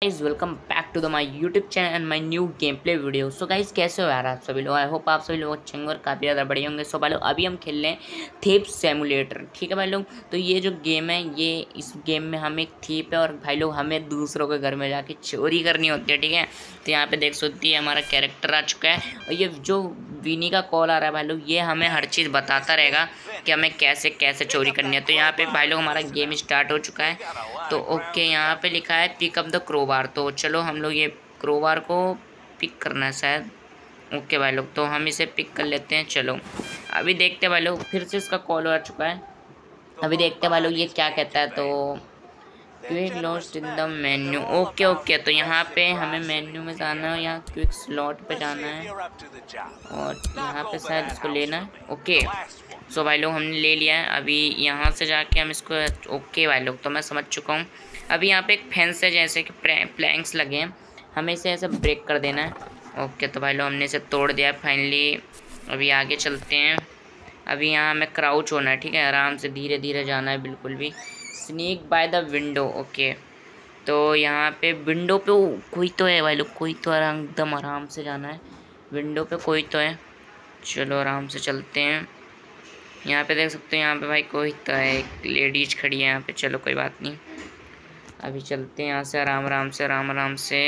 Guys welcome back to the my YouTube channel and my new game play video. So guys कैसे हो यार आप सभी लोग। आई होप आप सभी लोग अच्छे होंगे और काफ़ी ज़्यादा बढ़िया होंगे। सो भाई लोग अभी हम खेल रहे हैं थीप सिमुलेटर। ठीक है भाई लोग, तो ये जो गेम है ये इस गेम में हम एक थीप है और भाई लोग हमें दूसरों के घर में जाके चोरी करनी होती है। ठीक है, तो यहाँ पे देख सकती है हमारा कैरेक्टर आ चुका है और ये जो विनी का कॉल आ रहा है भाई लोग, ये हमें हर चीज़ बताता रहेगा कि हमें कैसे कैसे चोरी करनी है। तो यहाँ पे भाई लोग हमारा गेम स्टार्ट हो चुका है। तो ओके, यहाँ पे लिखा है पिक अप द क्रोबार। तो चलो हम लोग ये क्रोबार को पिक करना है शायद। ओके भाई लोग, तो हम इसे पिक कर लेते हैं। चलो अभी देखते हैं भाई लोग, फिर से इसका कॉल आ चुका है। अभी देखते हैं भाई लोग ये क्या कहता है। तो quick lost in the menu. Okay okay, तो यहाँ पे हमें मेन्यू में जाना है, यहाँ क्विक स्लॉट पे जाना है और यहाँ पे शायद इसको लेना है। ओके सो भाई लोग हमने ले लिया है। अभी यहाँ से जाके हम इसको ओके भाई लोग, तो मैं समझ चुका हूँ। अभी यहाँ पे एक फेंस है, जैसे कि प्लैंक्स लगे हैं, हमें इसे ऐसे ब्रेक कर देना है। ओके तो भाई लोग हमने इसे तोड़ दिया है फाइनली। अभी आगे चलते हैं। अभी यहाँ हमें क्राउच होना है। ठीक है, आराम से धीरे धीरे जाना है, बिल्कुल भी। Sneak by the window. Okay, तो यहाँ पे विंडो पे कोई तो है भाई लोग, कोई तो एकदम आराम से जाना है। विंडो पे कोई तो है, चलो आराम से चलते हैं। यहाँ पे देख सकते हो, यहाँ पे भाई कोई तो है, एक लेडीज खड़ी है यहाँ पे। चलो कोई बात नहीं, अभी चलते हैं यहाँ से आराम आराम से, आराम आराम से।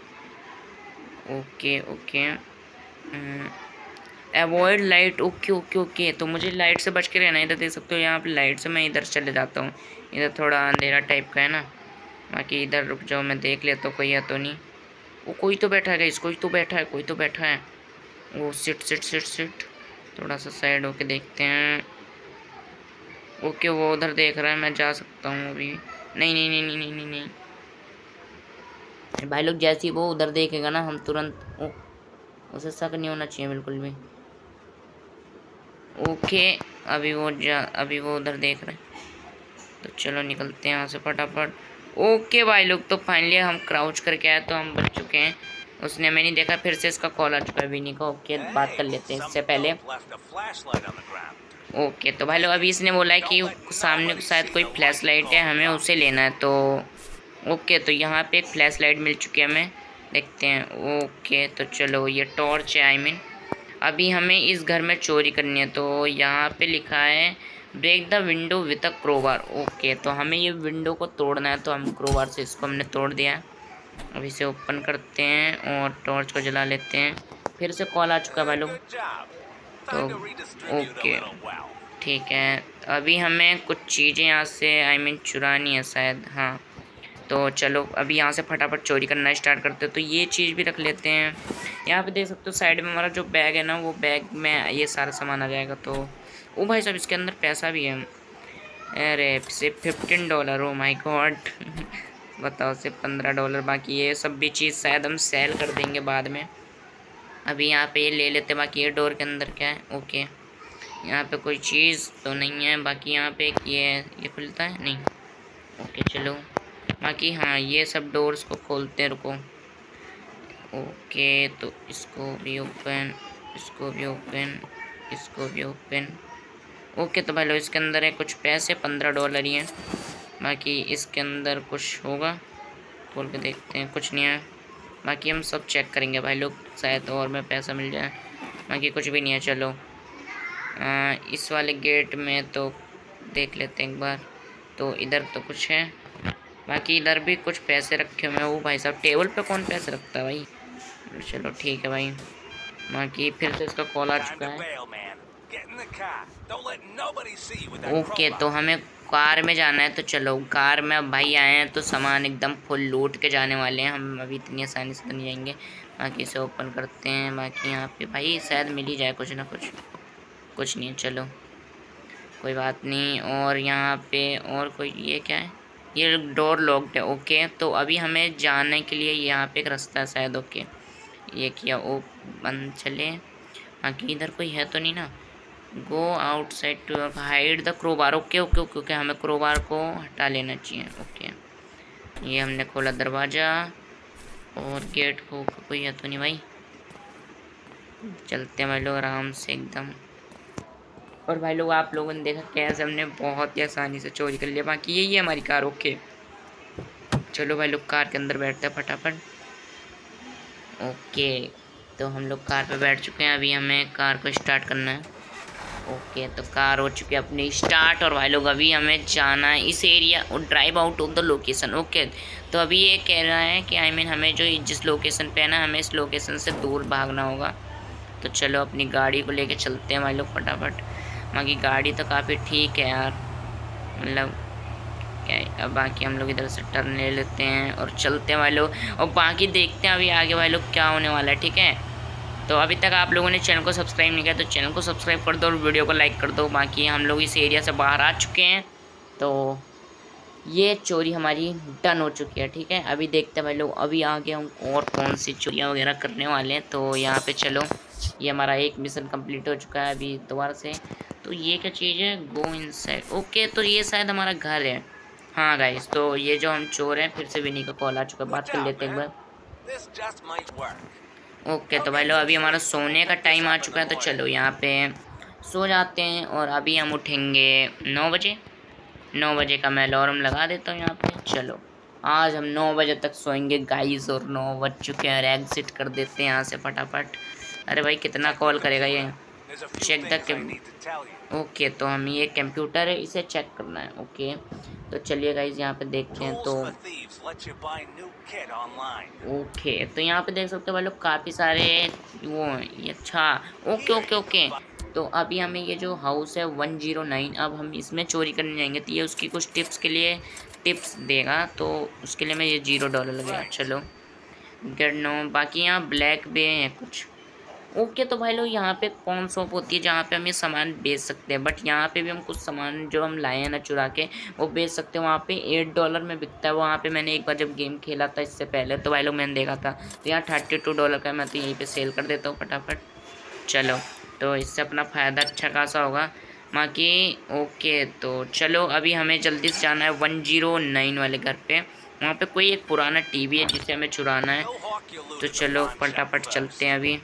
Okay okay, avoid light. Okay okay okay, तो मुझे लाइट से बच के रहना है। इधर देख सकते हो, यहाँ पे लाइट से मैं इधर चले जाता हूँ। इधर थोड़ा अंधेरा टाइप का है ना, बाकी इधर रुक जाओ, मैं देख लेता हूँ कोई है तो नहीं। वो कोई तो बैठा है गाइस, कोई तो बैठा है, कोई तो बैठा है। वो सिट सिट सिट सिट, थोड़ा सा साइड होके देखते हैं। ओके वो उधर देख रहा है, मैं जा सकता हूँ अभी। नहीं नहीं नहीं नहीं नहीं नहीं नहीं भाई लोग, जैसे ही वो उधर देखेगा ना, हम तुरंत उसे शक नहीं होना चाहिए बिल्कुल भी। ओके अभी वो उधर देख रहे हैं, तो चलो निकलते हैं यहाँ से फटाफट। ओके भाई लोग, तो फाइनली हम क्राउच करके आए, तो हम बच चुके हैं। उसने हमें नहीं देखा, फिर से इसका कॉल आ चुका है विनी का। ओके बात कर लेते हैं इससे पहले। ओके तो भाई लोग अभी इसने बोला है कि सामने शायद कोई फ्लैश लाइट है, हमें उसे लेना है। तो ओके, तो यहाँ पे एक फ्लैश लाइट मिल चुकी है हमें, देखते हैं। ओके तो चलो, ये टॉर्च है आई मीन। अभी हमें इस घर में चोरी करनी है। तो यहाँ पे लिखा है break the window with a crowbar. Okay, तो हमें ये विंडो को तोड़ना है, तो हम क्रोबार से इसको हमने तोड़ दिया है। अभी इसे ओपन करते हैं और टॉर्च को जला लेते हैं। फिर से कॉल आ चुका है भाई लोग, तो ओके ठीक है। अभी हमें कुछ चीज़ें यहाँ से आई मीन चुरानी है शायद, हाँ। तो चलो अभी यहाँ से फटाफट चोरी करना स्टार्ट करते हैं। तो ये चीज़ भी रख लेते हैं। यहाँ पे देख सकते हो साइड में हमारा जो बैग है ना, वो बैग में ये सारा सामान आ जाएगा। तो ओ भाई साहब, इसके अंदर पैसा भी है। अरे सिर्फ $15, ओ माय गॉड बताओ, सिर्फ $15। बाकी ये सब भी चीज़ शायद हम सेल कर देंगे बाद में। अभी यहाँ पे ये ले लेते हैं। बाकी ये डोर के अंदर क्या है? ओके, यहाँ पे कोई चीज़ तो नहीं है। बाकी यहाँ पे ये खुलता है नहीं। ओके चलो, बाकी हाँ ये सब डोर्स को खोलते हैं, रुको। ओके तो इसको भी ओपन, इसको भी ओपन, इसको भी ओपन। ओके तो भाई लोग इसके अंदर है कुछ पैसे, $15 ही हैं। बाकी इसके अंदर कुछ होगा, खोल के देखते हैं। कुछ नहीं है। बाकी हम सब चेक करेंगे भाई लोग, शायद और में पैसा मिल जाए। बाकी कुछ भी नहीं है। चलो इस वाले गेट में तो देख लेते हैं एक बार। तो इधर तो कुछ है, बाकी इधर भी कुछ पैसे रखे हुए हैं। वो भाई साहब, टेबल पे कौन पैसे रखता है भाई। चलो ठीक है भाई। बाकी फिर से इसका कॉल आ चुका है। ओके तो हमें कार में जाना है। तो चलो कार में अब भाई आए हैं, तो सामान एकदम फुल लूट के जाने वाले हैं हम। अभी इतनी आसानी से तो नहीं जाएंगे। बाकी इसे ओपन करते हैं। बाकी यहाँ पे भाई शायद मिल ही जाए कुछ ना कुछ। कुछ नहीं है, चलो कोई बात नहीं। और यहाँ पे और कोई, ये क्या है? ये डोर लॉक्ड है। ओके, तो अभी हमें जाने के लिए यहाँ पे एक रास्ता है शायद। ओके ये किया, ओ बंद चले। बाकी इधर कोई है तो नहीं ना? Go outside to hide the crowbar. Okay okay okay okay, हमें क्रोबार को हटा लेना चाहिए। ओके ये हमने खोला दरवाज़ा और गेट को, कोई है तो नहीं भाई। चलते हैं भाई लोग आराम से एकदम। और भाई लोग आप लोगों ने देखा कैसे हमने बहुत ही आसानी से चोरी कर लिया। बाकी यही है हमारी कार। ओके चलो भाई लोग कार के अंदर बैठते हैं फटाफट। ओके, तो हम लोग कार पे बैठ चुके हैं। अभी हमें कार को स्टार्ट करना है। ओके, तो कार हो चुकी है अपनी स्टार्ट। और भाई लोग अभी हमें जाना है इस एरिया और drive out of the location. Okay, तो अभी ये कह रहा है कि हमें जो जिस लोकेशन पे है ना, हमें इस लोकेशन से दूर भागना होगा। तो चलो अपनी गाड़ी को लेके चलते हैं भाई लोग फटाफट। वहाँ की गाड़ी तो काफ़ी ठीक है यार, मतलब क्या है। अब बाकी हम लोग इधर से टर्न ले लेते हैं और चलते हैं भाई लोग, और बाकी देखते हैं अभी आगे भाई लोग क्या होने वाला है। ठीक है, तो अभी तक आप लोगों ने चैनल को सब्सक्राइब नहीं किया तो चैनल को सब्सक्राइब कर दो और वीडियो को लाइक कर दो। बाकी हम लोग इस एरिया से बाहर आ चुके हैं, तो ये चोरी हमारी डन हो चुकी है। ठीक है, अभी देखते हैं भाई लोग अभी आगे हम और कौन सी चोरियाँ वगैरह करने वाले हैं। तो यहाँ पे चलो, ये हमारा एक मिशन कंप्लीट हो चुका है अभी दोबारा से। तो ये क्या चीज़ है, गो इनसाइड। ओके, तो ये शायद हमारा घर है। हाँ गाइस, तो ये जो हम चोर हैं, फिर से विनी का कॉल आ चुका है, बात कर लेते हैं एक बार। ओके, तो भाई लोग अभी हमारा सोने का टाइम आ चुका है, तो चलो यहाँ पे सो जाते हैं। और अभी हम उठेंगे 9 बजे। 9 बजे का मैं अलार्म लगा देता हूँ यहाँ पे। चलो आज हम 9 बजे तक सोएंगे गाइस, और 9 बज चुके हैं और एग्जिट कर देते हैं यहाँ से फटाफट। अरे भाई कितना कॉल करेगा ये, चेक द। ओके, तो हम ये कंप्यूटर है, इसे चेक करना है। ओके, तो चलिए गाइस यहाँ पे देखते हैं। तो ओके, तो यहाँ पे देख सकते हो भाई लोग काफ़ी सारे वो ये। अच्छा, ओके ओके ओके, तो अभी हमें ये जो हाउस है 109, अब हम इसमें चोरी करने जाएंगे। तो ये उसकी कुछ टिप्स के लिए टिप्स देगा, तो उसके लिए मैं ये $0 लगेगा। चलो गेट नो। बाकी यहाँ ब्लैक बे है कुछ। ओके, तो भाई लोग यहाँ पे कौन शॉप होती है जहाँ पे हम ये सामान बेच सकते हैं, बट यहाँ पे भी हम कुछ सामान जो हम लाए हैं ना चुरा के, वो बेच सकते हैं। वहाँ पे $8 में बिकता है। वहाँ पे मैंने एक बार जब गेम खेला था इससे पहले, तो भाई लोग मैंने देखा था। तो यहाँ $32 का, मैं तो यहीं पे सेल कर देता हूँ फटाफट। चलो, तो इससे अपना फ़ायदा अच्छा खासा होगा बाकी। ओके, तो चलो अभी हमें जल्दी से जाना है 109 वाले घर पे। वहाँ पे कोई एक पुराना टीवी है जिसे हमें चुराना है, तो चलो फटाफट चलते हैं अभी।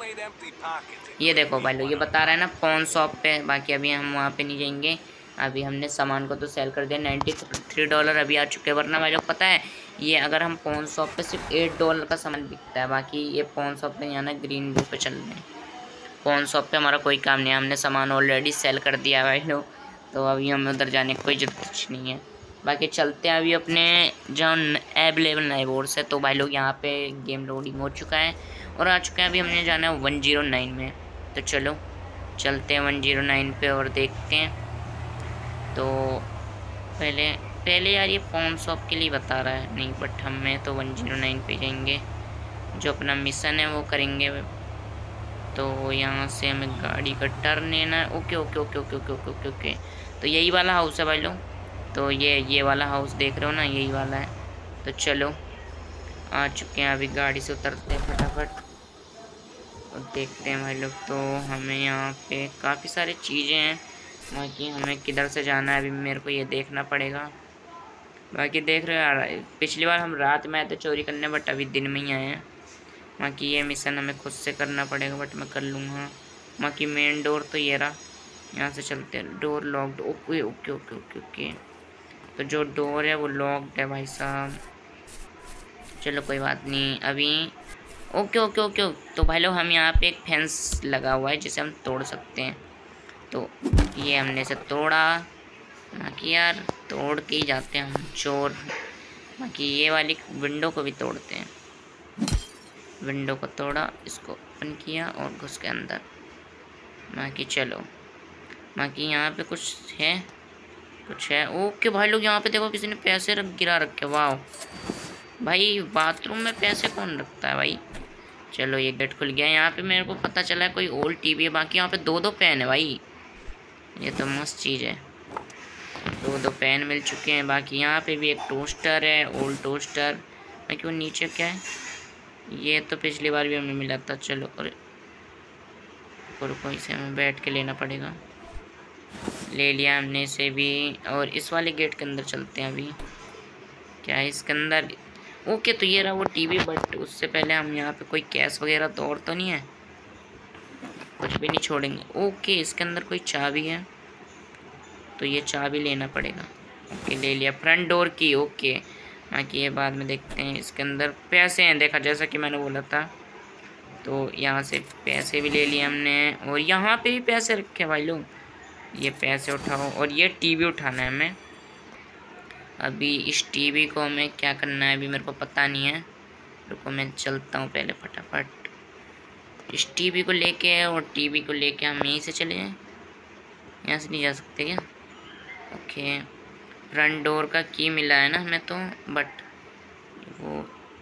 ये देखो भाई लोग, ये बता रहा है ना पॉन शॉप पे। बाकी अभी हम वहाँ पे नहीं जाएंगे। अभी हमने सामान को तो सेल कर दिया। $93 अभी आ चुके हैं। वरना भाई लोग पता है, ये अगर हम पॉन शॉप पे सिर्फ $8 का सामान बिकता है। बाकी ये पॉन शॉप पे नहीं आना, ग्रीन बुक पे चल रहे हैं। पॉन शॉप पे हमारा कोई काम नहीं है, हमने सामान ऑलरेडी सेल कर दिया है भाई लोग, तो अभी हमें उधर जाने की कोई ज़रूरत नहीं है। बाकी चलते हैं अभी अपने जहाँ अवेलेबल नए बोर्ड्स है। तो भाई लोग यहाँ पे गेम लोडिंग हो चुका है और आ चुका है। अभी हमने जाना है 109 में, तो चलो चलते हैं 109 पे और देखते हैं। तो पहले यार ये पॉन शॉप के लिए बता रहा है नहीं, बट हमें तो 109 पे जाएंगे, जो अपना मिशन है वो करेंगे। तो यहाँ से हमें गाड़ी का टर्न लेना है। Okay okay okay okay okay okay okay okay, तो यही वाला हाउस है भाई लोग। तो ये वाला हाउस देख रहे हो ना, यही वाला है। तो चलो आ चुके हैं, अभी गाड़ी से उतरते हैं फटाफट और देखते हैं भाई लोग। तो हमें यहाँ पे काफ़ी सारी चीज़ें हैं, बाकी हमें किधर से जाना है अभी मेरे को ये देखना पड़ेगा। बाकी देख रहे हो यार, पिछली बार हम रात में आए थे चोरी करने, बट अभी दिन में ही आए हैं। बाकी ये मिशन हमें खुद से करना पड़ेगा, बट मैं कर लूँगा। बाकी मेन डोर तो ये रहा, यहाँ से चलते हैं। Door locked. Okay okay okay okay okay, तो जो डोर है वो लॉक्ड है भाई साहब। चलो कोई बात नहीं अभी। ओके ओके ओके, तो भाई लोग हम यहाँ पे एक फेंस लगा हुआ है जिसे हम तोड़ सकते हैं। तो ये हमने इसे तोड़ा। बाकी यार तोड़ के ही जाते हैं हम चोर। बाकी ये वाली विंडो को भी तोड़ते हैं। विंडो को तोड़ा, इसको ओपन किया और घुस के अंदर। बाकी चलो, बाकी यहाँ पे कुछ है, कुछ है। ओके भाई लोग, यहाँ पे देखो किसी ने पैसे गिरा रखे। वाह भाई, बाथरूम में पैसे कौन रखता है भाई। चलो ये गेट खुल गया। यहाँ पे मेरे को पता चला है कोई ओल्ड टीवी है। बाकी यहाँ पे 2-2 पेन है भाई, ये तो मस्त चीज़ है। 2-2 पेन मिल चुके हैं। बाकी यहाँ पे भी एक टोस्टर है, ओल्ड टोस्टर। बाकी वो नीचे क्या है, ये तो पिछली बार भी हमें मिला था। चलो और रुको, इसे हमें बैठ के लेना पड़ेगा। ले लिया हमने इसे भी। और इस वाले गेट के अंदर चलते हैं अभी। क्या है इसके अंदर। ओके, तो ये रहा वो टीवी, बट उससे पहले हम यहाँ पे कोई कैश वगैरह तो और तो नहीं है, कुछ भी नहीं छोड़ेंगे। ओके, इसके अंदर कोई चाबी है, तो ये चाबी लेना पड़ेगा। ओके ले लिया। फ्रंट डोर की। ओके, बाकी ये बाद में देखते हैं। इसके अंदर पैसे हैं, देखा जैसा कि मैंने बोला था। तो यहाँ से पैसे भी ले लिए हमने और यहाँ पे भी पैसे रखे भाई लोग। ये पैसे उठाओ और ये टीवी उठाना है हमें। अभी इस टीवी को हमें क्या करना है अभी मेरे को पता नहीं है। रुको मैं चलता हूँ पहले फटाफट इस टीवी को लेके, और टीवी को लेके हम यहीं से चले जाएँ। यहाँ से नहीं जा सकते क्या? ओके, फ्रंट डोर का की मिला है ना हमें तो, बट वो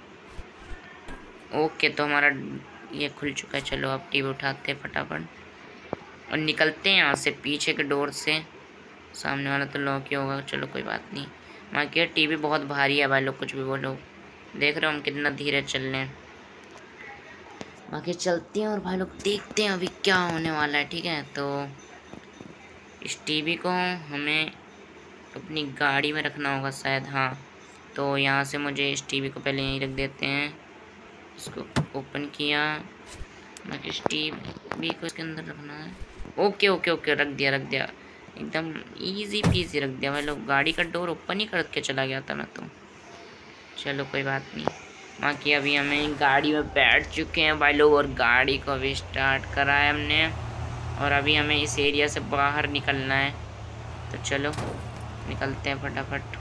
ओके तो हमारा ये खुल चुका है। चलो अब टीवी उठाते हैं फटाफट और निकलते हैं यहाँ से पीछे के डोर से। सामने वाला तो लॉक ही होगा, चलो कोई बात नहीं। बाकी टीवी बहुत भारी है भाई लोग, कुछ भी बोलो। देख रहे हो हम कितना धीरे चल रहे हैं। बाकी चलते हैं और भाई लोग देखते हैं अभी क्या होने वाला है। ठीक है, तो इस टीवी को हमें अपनी गाड़ी में रखना होगा शायद। हाँ, तो यहाँ से मुझे इस टीवी को पहले यहीं रख देते हैं। इसको ओपन किया, बाकी इस टीवी को इसके अंदर रखना है। ओके ओके ओके, रख दिया एकदम इजी पीजी रख दिया भाई लोग। गाड़ी का डोर ओपन ही करके चला गया था मैं तो। चलो कोई बात नहीं। बाकी अभी हमें गाड़ी में बैठ चुके हैं भाई लोग और गाड़ी को अभी स्टार्ट करा है हमने और अभी हमें इस एरिया से बाहर निकलना है। तो चलो निकलते हैं फटाफट।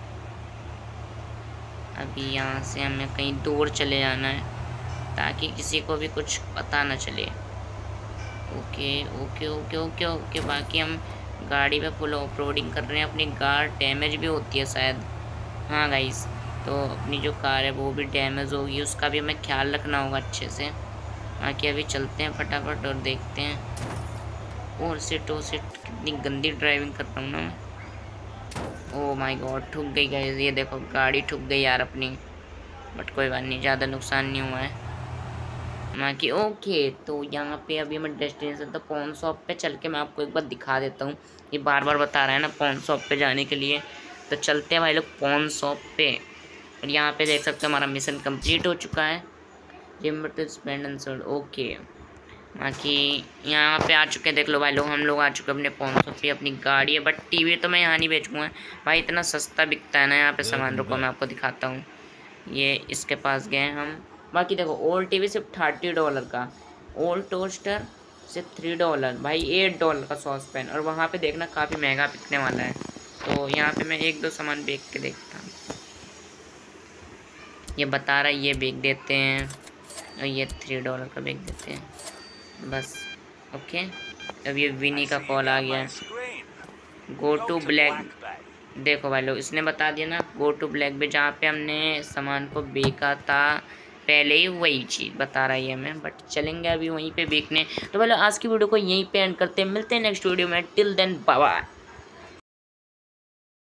अभी यहाँ से हमें कहीं दूर चले जाना है ताकि किसी को भी कुछ पता ना चले। Okay okay okay okay okay. बाकी हम गाड़ी पे फुल ऑफ रोडिंग कर रहे हैं। अपनी कार डैमेज भी होती है शायद। हाँ गाइस, तो अपनी जो कार है वो भी डैमेज होगी, उसका भी हमें ख्याल रखना होगा अच्छे से। बाकी अभी चलते हैं फटाफट और देखते हैं। और सिट कितनी गंदी ड्राइविंग कर रहा हूँ ना मैं। ओह माय गॉड, ठुक गई गाइस। ये देखो गाड़ी ठुक गई यार अपनी, बट कोई बात नहीं, ज़्यादा नुकसान नहीं हुआ है। बाकी ओके, तो यहाँ पे अभी मैं डेस्टिनेशन तो पॉन शॉप पे चल के मैं आपको एक बार दिखा देता हूँ। ये बार बार बता रहा है ना पॉन शॉप पे जाने के लिए, तो चलते हैं भाई लोग पॉन शॉप पे। और यहाँ पे देख सकते हो हमारा मिशन कंप्लीट हो चुका है। Limited spend and okay. बाकी यहाँ पे आ चुके हैं, देख लो भाई लोग, हम लोग आ चुके हैं अपने पॉन शॉप पे। अपनी गाड़ी है, बट टीवी तो मैं यहाँ नहीं बेचूँगा भाई, इतना सस्ता बिकता है ना यहाँ पे सामान। रुको मैं आपको दिखाता हूँ। ये इसके पास गए हम। बाकी देखो ओल्ड टीवी सिर्फ $30 का, ओल्ड टोस्टर सिर्फ $3 भाई, $8 का सॉस पैन। और वहाँ पे देखना काफ़ी महंगा बिकने वाला है। तो यहाँ पे मैं एक दो सामान बेच के देखता हूँ। ये बता रहा है ये बेच देते हैं और ये $3 का बेच देते हैं बस। ओके, अब ये विनी का कॉल आ गया। गो टू ब्लैक, देखो भाई लोग इसने बता दिया ना, गो टू ब्लैक पे जहाँ पे हमने सामान को बेचा था पहले ही, वही चीज़ बता रही है हमें। बट चलेंगे अभी वहीं पे बेचने। तो भाई लोग आज की वीडियो को यहीं पे एंड करते हैं, मिलते हैं नेक्स्ट वीडियो में। Till then bye bye.